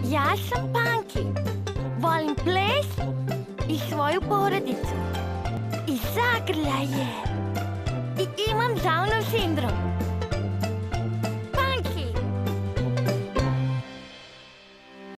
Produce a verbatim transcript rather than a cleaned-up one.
Ja sam Panki. Volim ples i svoju porodicu. I zagrljaje. I imam Downov sindrom.